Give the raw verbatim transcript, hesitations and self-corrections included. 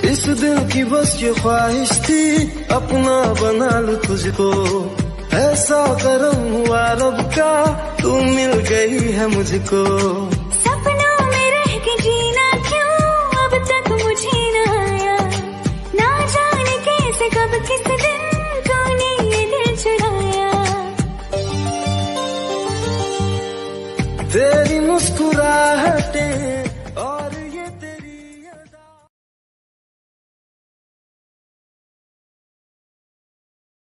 इस दिल की बस ये ख्वाहिश थी अपना बना लूं तुझको, ऐसा करम हुआ रब का तू मिल गई है मुझको। सपनों में रह के जीना क्यों अब तक मुझे न आया, ना जाने कैसे कब किस दिन तूने ये दिल चुराया। तेरी मुस्कुराहटें